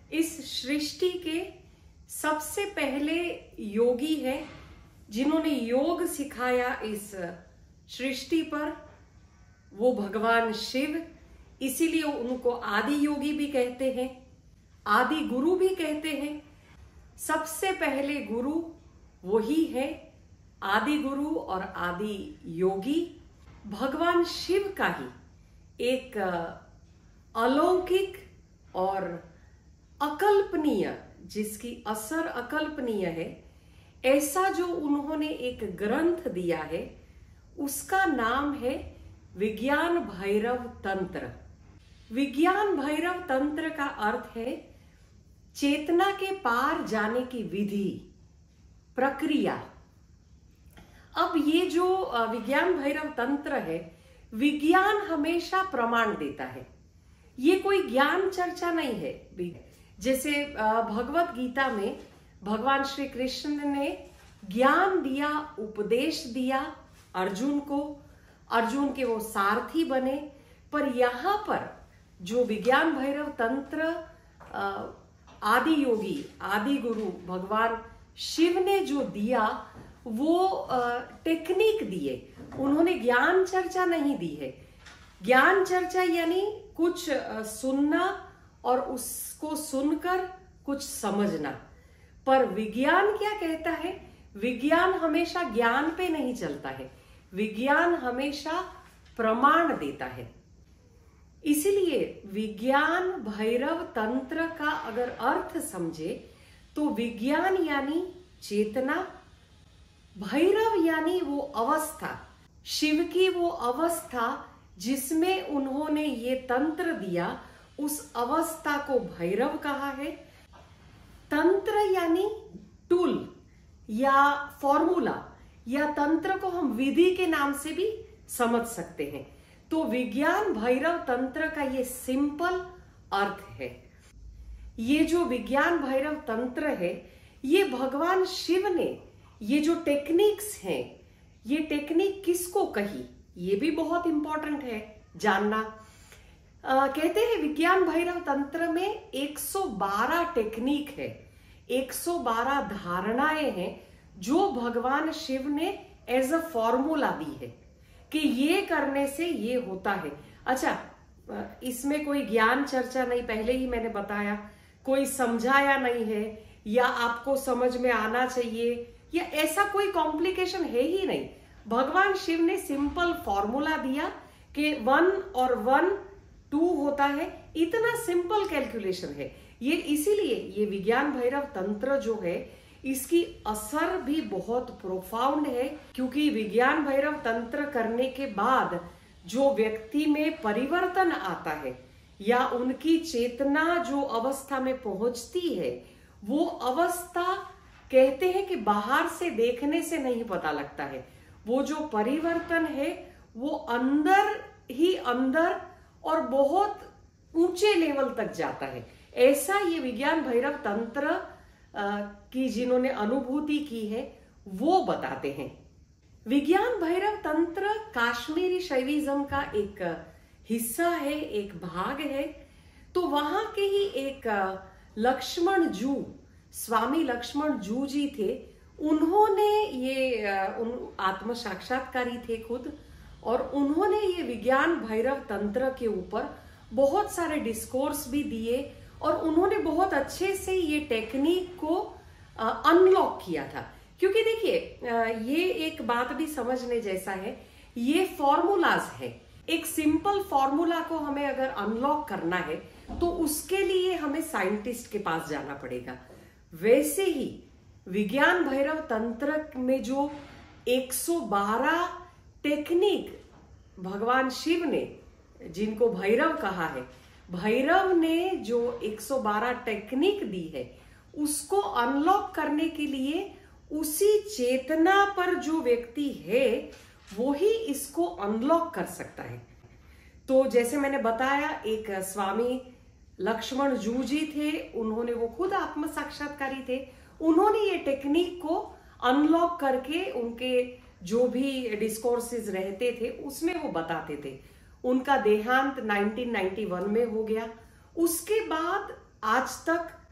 इस सृष्टि के सबसे पहले योगी है जिन्होंने योग सिखाया इस सृष्टि पर, वो भगवान शिव। इसीलिए उनको आदि योगी भी कहते हैं, आदि गुरु भी कहते हैं। सबसे पहले गुरु वही है, आदि गुरु और आदि योगी भगवान शिव का ही एक अलौकिक और अकल्पनीय, जिसकी असर अकल्पनीय है, ऐसा जो उन्होंने एक ग्रंथ दिया है, उसका नाम है विज्ञान भैरव तंत्र। विज्ञान भैरव तंत्र का अर्थ है चेतना के पार जाने की विधि, प्रक्रिया। अब ये जो विज्ञान भैरव तंत्र है, विज्ञान हमेशा प्रमाण देता है, ये कोई ज्ञान चर्चा नहीं है। जैसे भगवत गीता में भगवान श्री कृष्ण ने ज्ञान दिया, उपदेश दिया अर्जुन को, अर्जुन के वो सारथी बने। पर यहाँ पर जो विज्ञान भैरव तंत्र आदि योगी, आदि गुरु भगवान शिव ने जो दिया, वो टेक्निक दिए, उन्होंने ज्ञान चर्चा नहीं दी है। ज्ञान चर्चा यानी कुछ सुनना और उसको सुनकर कुछ समझना। पर विज्ञान क्या कहता है? विज्ञान हमेशा ज्ञान पे नहीं चलता है, विज्ञान हमेशा प्रमाण देता है। इसीलिए विज्ञान भैरव तंत्र का अगर अर्थ समझे तो विज्ञान यानी चेतना, भैरव यानी वो अवस्था, शिव की वो अवस्था जिसमें उन्होंने ये तंत्र दिया, उस अवस्था को भैरव कहा है। तंत्र यानी टूल या फॉर्मूला, या तंत्र को हम विधि के नाम से भी समझ सकते हैं। तो विज्ञान भैरव तंत्र का ये सिंपल अर्थ है। ये जो विज्ञान भैरव तंत्र है, ये भगवान शिव ने ये जो टेक्निक्स हैं, ये टेक्निक किसको कही, ये भी बहुत इंपॉर्टेंट है जानना। कहते हैं विज्ञान भैरव तंत्र में 112 टेक्निक है, 112 धारणाएं हैं जो भगवान शिव ने एज अ फॉर्मूला दी है कि ये करने से ये होता है। अच्छा, इसमें कोई ज्ञान चर्चा नहीं, पहले ही मैंने बताया, कोई समझाया नहीं है, या आपको समझ में आना चाहिए, या ऐसा कोई कॉम्प्लिकेशन है ही नहीं। भगवान शिव ने सिंपल फॉर्मूला दिया कि 1 और 1 2 होता है, इतना सिंपल कैलकुलेशन है ये। इसीलिए ये विज्ञान भैरव तंत्र जो है, इसकी असर भी बहुत प्रोफाउंड है, क्योंकि विज्ञान भैरव तंत्र करने के बाद जो व्यक्ति में परिवर्तन आता है, या उनकी चेतना जो अवस्था में पहुंचती है, वो अवस्था कहते हैं कि बाहर से देखने से नहीं पता लगता है। वो जो परिवर्तन है वो अंदर ही अंदर और बहुत ऊंचे लेवल तक जाता है। ऐसा ये विज्ञान भैरव तंत्र की जिन्होंने अनुभूति की है वो बताते हैं। विज्ञान भैरव तंत्र काश्मीरी शैविज्म का एक हिस्सा है, एक भाग है। तो वहां के ही एक लक्ष्मण जू, स्वामी लक्ष्मण जू जी थे, उन्होंने ये आत्म साक्षात्कारी थे खुद, और उन्होंने ये विज्ञान भैरव तंत्र के ऊपर बहुत सारे डिस्कोर्स भी दिए, और उन्होंने बहुत अच्छे से ये टेक्निक को अनलॉक किया था। क्योंकि देखिए, ये एक बात भी समझने जैसा है, ये फॉर्मूलाज है। एक सिंपल फॉर्मूला को हमें अगर अनलॉक करना है तो उसके लिए हमें साइंटिस्ट के पास जाना पड़ेगा। वैसे ही विज्ञान भैरव तंत्र में जो 112 टेक्निक भगवान शिव ने, जिनको भैरव कहा है, भैरव ने जो 112 टेक्निक दी है, उसको अनलॉक करने के लिए उसी चेतना पर जो व्यक्ति है वो ही इसको अनलॉक कर सकता है। तो जैसे मैंने बताया, एक स्वामी लक्ष्मण जू जी थे, उन्होंने, वो खुद आत्म साक्षात्कारी थे, उन्होंने ये टेक्निक को अनलॉक करके उनके जो भी डिस्कोर्सेज रहते थे उसमें वो बताते थे। उनका देहांत 1991 में हो गया। उसके बाद आज तक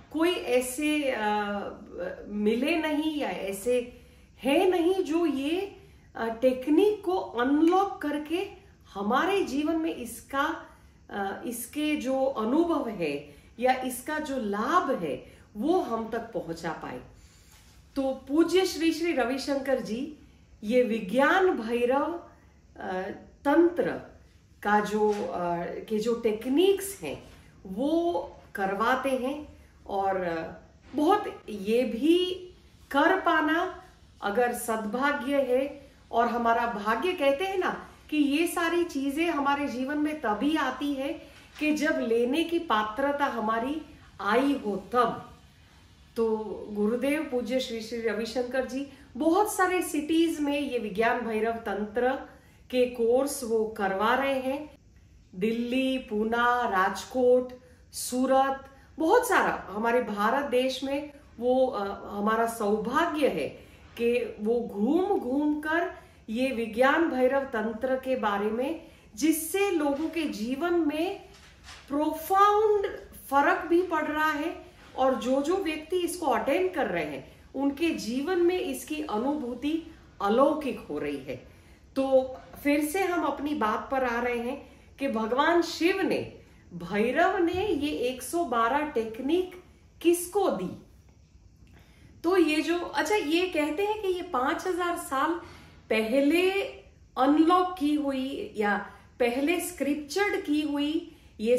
कोई ऐसे मिले नहीं या ऐसे है नहीं जो ये टेक्निक को अनलॉक करके हमारे जीवन में इसके जो अनुभव है या इसका जो लाभ है वो हम तक पहुंचा पाए। तो पूज्य श्री श्री रविशंकर जी ये विज्ञान भैरव तंत्र का जो टेक्निक्स हैं वो करवाते हैं, और बहुत ये भी कर पाना अगर सद्भाग्य है और हमारा भाग्य, कहते हैं ना कि ये सारी चीजें हमारे जीवन में तभी आती है कि जब लेने की पात्रता हमारी आई हो तब। तो गुरुदेव पूज्य श्री श्री रविशंकर जी बहुत सारे सिटीज में ये विज्ञान भैरव तंत्र के कोर्स वो करवा रहे हैं। दिल्ली, पूना, राजकोट, सूरत, बहुत सारा हमारे भारत देश में वो हमारा सौभाग्य है कि वो घूम घूम कर ये विज्ञान भैरव तंत्र के बारे में, जिससे लोगों के जीवन में प्रोफाउंड फर्क भी पड़ रहा है, और जो व्यक्ति इसको अटेंड कर रहे हैं उनके जीवन में इसकी अनुभूति अलौकिक हो रही है। तो फिर से हम अपनी बात पर आ रहे हैं कि भगवान शिव ने, भैरव ने ये 112 टेक्निक किसको दी। तो ये जो, अच्छा ये कहते हैं कि ये 5000 साल पहले अनलॉक की हुई या पहले स्क्रिप्चर्ड की हुई ये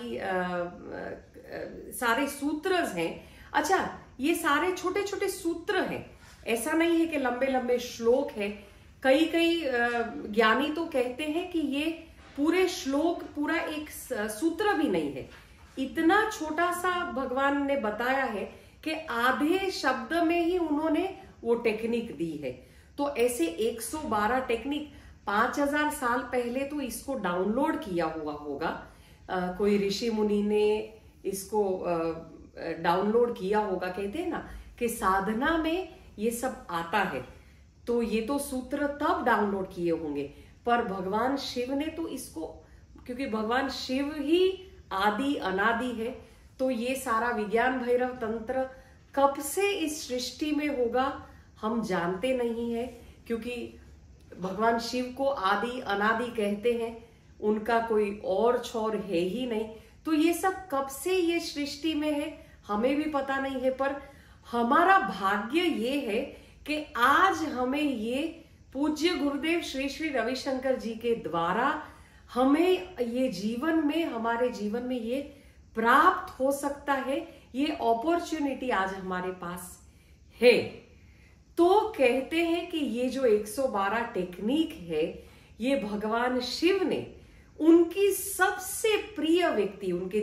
सारे सूत्र हैं। अच्छा, ये सारे छोटे छोटे सूत्र हैं, ऐसा नहीं है कि लंबे लंबे श्लोक हैं। कई ज्ञानी तो कहते हैं कि ये पूरे श्लोक पूरा एक सूत्र भी नहीं है, इतना छोटा सा भगवान ने बताया है कि आधे शब्द में ही उन्होंने वो टेक्निक दी है। तो ऐसे 112 टेक्निक 5000 साल पहले तो इसको डाउनलोड किया हुआ होगा, कोई ऋषि मुनि ने इसको डाउनलोड किया होगा। कहते हैं ना कि साधना में ये सब आता है, तो ये तो सूत्र तब डाउनलोड किए होंगे, पर भगवान शिव ने तो इसको, क्योंकि भगवान शिव ही आदि अनादि है, तो ये सारा विज्ञान भैरव तंत्र कब से इस सृष्टि में होगा हम जानते नहीं है, क्योंकि भगवान शिव को आदि अनादि कहते हैं, उनका कोई और छोर है ही नहीं। तो ये सब कब से ये सृष्टि में है हमें भी पता नहीं है, पर हमारा भाग्य ये है कि आज हमें ये पूज्य गुरुदेव श्री श्री रविशंकर जी के द्वारा हमें ये जीवन में, हमारे जीवन में ये प्राप्त हो सकता है, ये अपॉर्चुनिटी आज हमारे पास है। तो कहते हैं कि ये जो 112 टेक्निक है ये भगवान शिव ने उनकी सबसे प्रिय व्यक्ति, उनके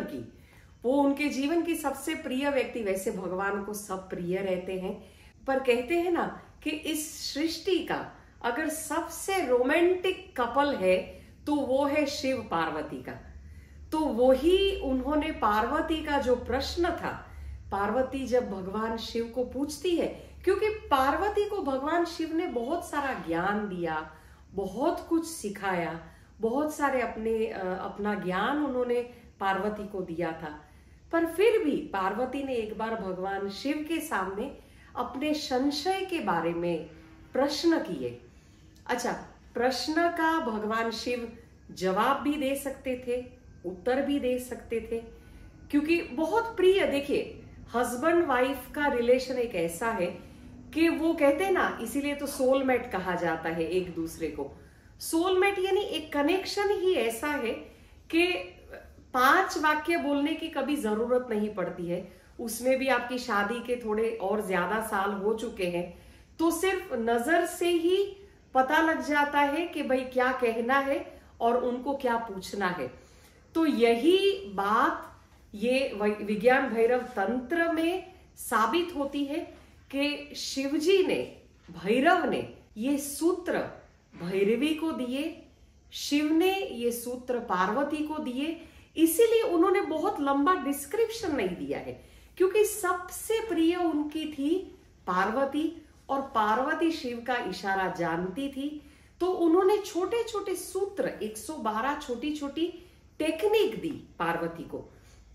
जीवन की सबसे प्रिय व्यक्ति, वैसे भगवान को सब प्रिय रहते हैं, पर कहते हैं ना कि इस सृष्टि का अगर सबसे रोमांटिक कपल है तो वो है शिव पार्वती का। तो वही उन्होंने, पार्वती का जो प्रश्न था, पार्वती जब भगवान शिव को पूछती है, क्योंकि पार्वती को भगवान शिव ने बहुत सारा ज्ञान दिया, बहुत कुछ सिखाया, बहुत सारे अपना ज्ञान उन्होंने पार्वती को दिया था, पर फिर भी पार्वती ने एक बार भगवान शिव के सामने अपने संशय के बारे में प्रश्न किए। अच्छा, प्रश्न का भगवान शिव जवाब भी दे सकते थे, उत्तर भी दे सकते थे, क्योंकि बहुत प्रिय, देखिए हस्बैंड वाइफ का रिलेशन एक ऐसा है कि वो कहते हैं ना, इसीलिए तो सोलमेट कहा जाता है एक दूसरे को। सोलमेट यानी एक कनेक्शन ही ऐसा है कि 5 वाक्य बोलने की कभी जरूरत नहीं पड़ती है, उसमें भी आपकी शादी के थोड़े और ज्यादा साल हो चुके हैं तो सिर्फ नजर से ही पता लग जाता है कि भाई क्या कहना है और उनको क्या पूछना है। तो यही बात ये विज्ञान भैरव तंत्र में साबित होती है कि शिवजी ने, भैरव ने ये सूत्र भैरवी को दिए, शिव ने ये सूत्र पार्वती को दिए, इसीलिए उन्होंने बहुत लंबा डिस्क्रिप्शन नहीं दिया है, क्योंकि सबसे प्रिय उनकी थी पार्वती और पार्वती शिव का इशारा जानती थी। तो उन्होंने छोटे छोटे सूत्र, 112 छोटी छोटी टेक्निक दी पार्वती को।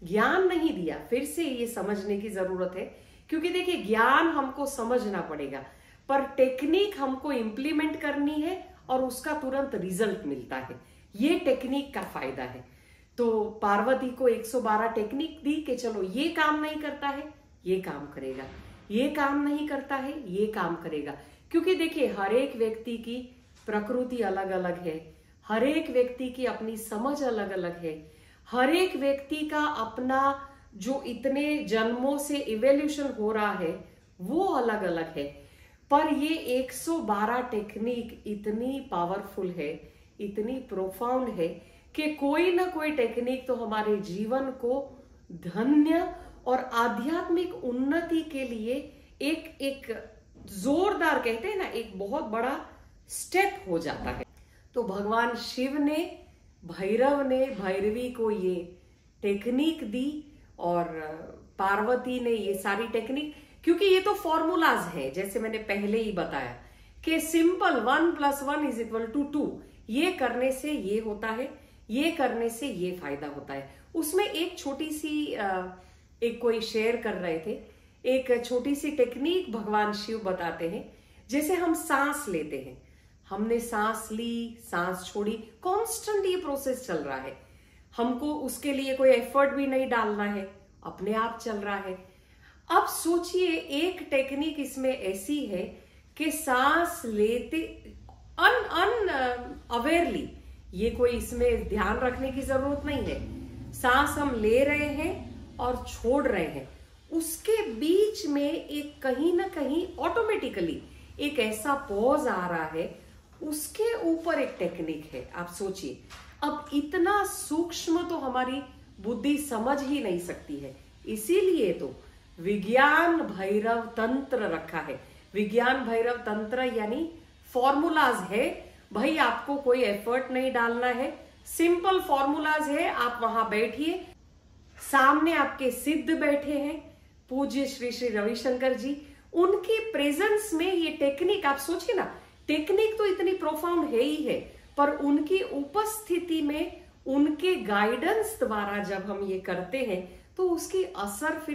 ज्ञान नहीं दिया। फिर से ये समझने की जरूरत है, क्योंकि देखिए ज्ञान हमको समझना पड़ेगा, पर टेक्निक हमको इम्प्लीमेंट करनी है और उसका तुरंत रिजल्ट मिलता है। ये टेक्निक का फायदा है। तो पार्वती को 112 टेक्निक दी कि चलो ये काम नहीं करता है, ये काम करेगा, ये काम नहीं करता है, ये काम करेगा। क्योंकि देखिए हर एक व्यक्ति की प्रकृति अलग अलग है, हर एक व्यक्ति की अपनी समझ अलग अलग है, हर एक व्यक्ति का अपना जो इतने जन्मों से इवोल्यूशन हो रहा है वो अलग अलग है। पर ये 112 टेक्निक इतनी पावरफुल है, इतनी प्रोफाउंड है कि कोई ना कोई टेक्निक तो हमारे जीवन को धन्य और आध्यात्मिक उन्नति के लिए एक जोरदार, कहते हैं ना, एक बहुत बड़ा स्टेप हो जाता है। तो भगवान शिव ने, भैरव ने भैरवी को ये टेक्निक दी और पार्वती ने ये सारी टेक्निक, क्योंकि ये तो फॉर्मूलाज है, जैसे मैंने पहले ही बताया कि सिंपल 1 + 1 = 2, ये करने से ये होता है, ये करने से ये फायदा होता है। उसमें एक छोटी सी एक कोई शेयर कर रहे थे, एक छोटी सी टेक्निक भगवान शिव बताते हैं। जैसे हम सांस लेते हैं, हमने सांस ली, सांस छोड़ी, कांस्टेंट ये प्रोसेस चल रहा है, हमको उसके लिए कोई एफर्ट भी नहीं डालना है, अपने आप चल रहा है। अब सोचिए एक टेक्निक इसमें ऐसी है कि सांस लेते अवेयरली, ये कोई इसमें ध्यान रखने की जरूरत नहीं है, सांस हम ले रहे हैं और छोड़ रहे हैं, उसके बीच में एक कहीं ना कहीं ऑटोमेटिकली एक ऐसा पॉज आ रहा है, उसके ऊपर एक टेक्निक है। आप सोचिए, अब इतना सूक्ष्म तो हमारी बुद्धि समझ ही नहीं सकती है, इसीलिए तो विज्ञान भैरव तंत्र रखा है। विज्ञान भैरव तंत्र यानी फॉर्मूलाज है भाई, आपको कोई एफर्ट नहीं डालना है, सिंपल फॉर्मूलाज है। आप वहां बैठिए, सामने आपके सिद्ध बैठे हैं, पूज्य श्री श्री रविशंकर जी, उनकी प्रेजेंस में ये टेक्निक, आप सोचिए ना, टेक्निक तो इतनी प्रोफाउंड है ही है, पर उनकी उपस्थिति में, उनके गाइडेंस द्वारा जब हम ये करते हैं तो उसकी असर फिर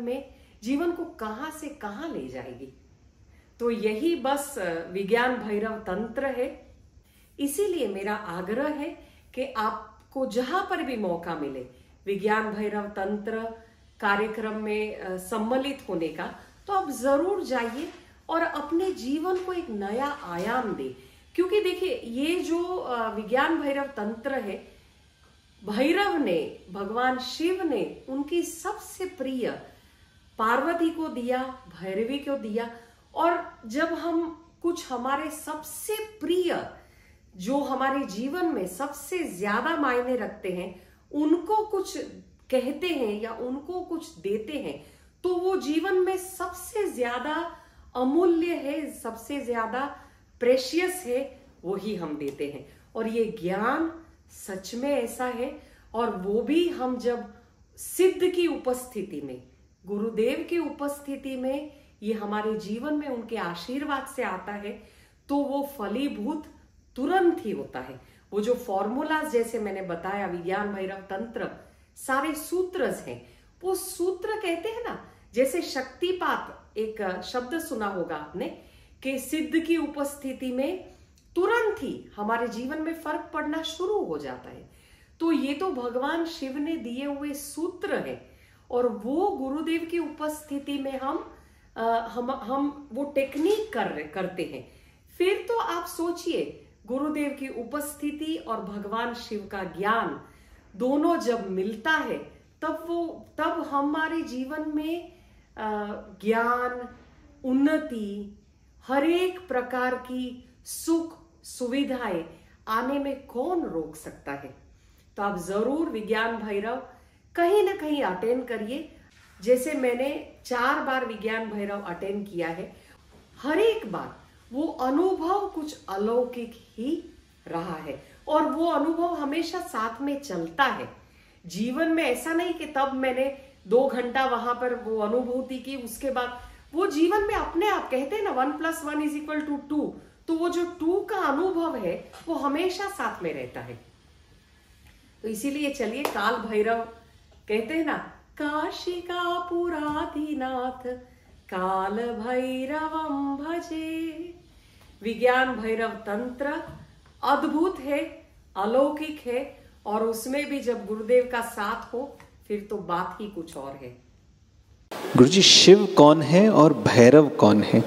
जीवन को कहां से कहां ले जाएगी। तो यही बस विज्ञान भैरव तंत्र है। इसीलिए मेरा आग्रह है कि आपको जहां पर भी मौका मिले विज्ञान भैरव तंत्र कार्यक्रम में सम्मिलित होने का, तो आप जरूर जाइए और अपने जीवन को एक नया आयाम दे। क्योंकि देखिए ये जो विज्ञान भैरव तंत्र है, भैरव ने, भगवान शिव ने उनकी सबसे प्रिय पार्वती को दिया, भैरवी को दिया। और जब हम कुछ हमारे सबसे प्रिय, जो हमारे जीवन में सबसे ज्यादा मायने रखते हैं, उनको कुछ कहते हैं या उनको कुछ देते हैं, तो वो जीवन में सबसे ज्यादा अमूल्य है, सबसे ज्यादा प्रेशियस है, वही हम देते हैं। और ये ज्ञान सच में ऐसा है, और वो भी हम जब सिद्ध की उपस्थिति में, गुरुदेव की उपस्थिति में ये हमारे जीवन में उनके आशीर्वाद से आता है, तो वो फलीभूत तुरंत ही होता है। वो जो फॉर्मूलाज जैसे मैंने बताया, विज्ञान भैरव तंत्र सारे सूत्रज हैं, वो सूत्र कहते हैं ना, जैसे शक्तिपात, एक शब्द सुना होगा आपने, कि सिद्ध की उपस्थिति में तुरंत ही हमारे जीवन में फर्क पड़ना शुरू हो जाता है। तो ये तो भगवान शिव ने दिए हुए सूत्र है, और वो गुरुदेव की उपस्थिति में हम वो टेक्निक करते हैं। फिर तो आप सोचिए, गुरुदेव की उपस्थिति और भगवान शिव का ज्ञान दोनों जब मिलता है, तब हमारे जीवन में ज्ञान, उन्नति, हर एक प्रकार की सुख सुविधाएं आने में कौन रोक सकता है। तो आप जरूर विज्ञान भैरव कहीं ना कहीं अटेंड करिए। जैसे मैंने 4 बार विज्ञान भैरव अटेंड किया है, हर एक बार वो अनुभव कुछ अलौकिक ही रहा है, और वो अनुभव हमेशा साथ में चलता है जीवन में। ऐसा नहीं कि तब मैंने 2 घंटा वहां पर वो अनुभूति की, उसके बाद वो जीवन में अपने आप, कहते हैं ना 1 + 1 = 2, तो वो जो 2 का अनुभव है वो हमेशा साथ में रहता है। तो इसीलिए चलिए, काल भैरव कहते हैं ना, काशी का पुराधिनाथ काल भैरवम भजे। विज्ञान भैरव तंत्र अद्भुत है, अलौकिक है, और उसमें भी जब गुरुदेव का साथ हो फिर तो बात ही कुछ और है। गुरुजी, शिव कौन है और भैरव कौन है?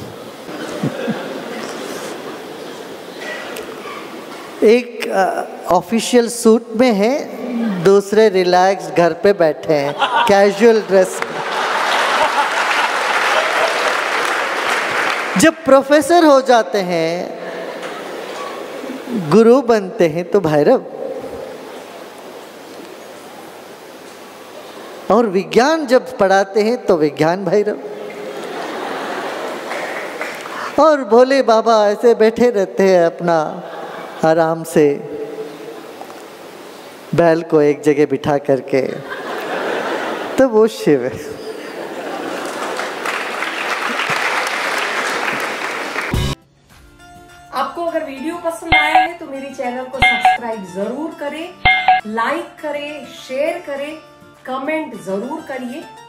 एक ऑफिशियल सूट में है, दूसरे रिलैक्स घर पे बैठे हैं, कैजुअल ड्रेस। जब प्रोफेसर हो जाते हैं, गुरु बनते हैं तो भैरव, और विज्ञान जब पढ़ाते हैं तो विज्ञान भैरव, और भोले बाबा ऐसे बैठे रहते हैं अपना आराम से, बैल को एक जगह बिठा करके, तो वो शिव है। आपको अगर वीडियो पसंद आया है तो मेरे चैनल को सब्सक्राइब जरूर करें, लाइक करें, शेयर करें, कमेंट जरूर करिए।